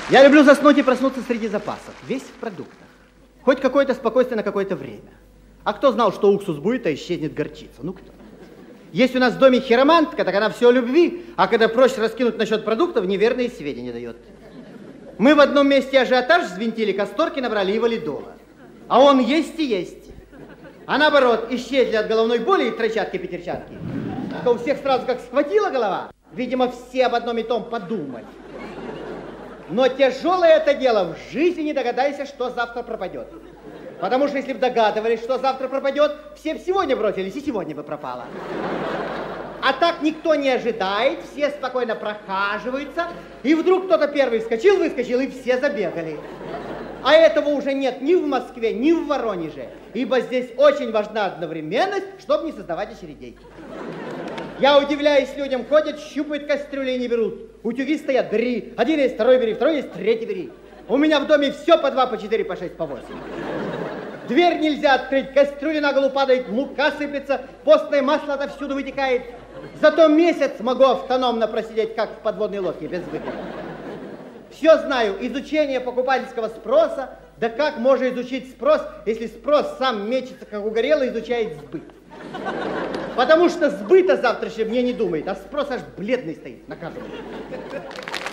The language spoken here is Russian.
Я люблю заснуть и проснуться среди запасов, весь в продуктах. Хоть какое-то спокойствие на какое-то время. А кто знал, что уксус будет, а исчезнет горчица? Ну кто? Есть у нас в доме хиромантка, так она все о любви, а когда проще раскинуть насчет продуктов, неверные сведения дает. Мы в одном месте ажиотаж взвинтили, касторки набрали и валидола. А он есть и есть. А наоборот, исчезли от головной боли и тройчатки-пятерчатки. А у всех сразу как схватила голова. Видимо, все об одном и том подумали. Но тяжелое это дело, в жизни не догадайся, что завтра пропадет. Потому что если бы догадывались, что завтра пропадет, все бы сегодня бросились, и сегодня бы пропало. А так никто не ожидает, все спокойно прохаживаются, и вдруг кто-то первый вскочил, выскочил, и все забегали. А этого уже нет ни в Москве, ни в Воронеже, ибо здесь очень важна одновременность, чтобы не создавать очередей. Я удивляюсь, людям ходят, щупают кастрюли и не берут. Утюги стоят, бери. Один есть, второй бери, второй есть, третий бери. У меня в доме все по 2, по 4, по 6, по 8. Дверь нельзя открыть, кастрюля на голову падает, мука сыплется, постное масло отовсюду вытекает. Зато месяц могу автономно просидеть, как в подводной лодке, без выхода. Все знаю, изучение покупательского спроса, да как можно изучить спрос, если спрос сам мечется, как угорелый, изучает сбыт. Потому что сбыта завтрашнего мне не думает, а спрос аж бледный стоит на каждом.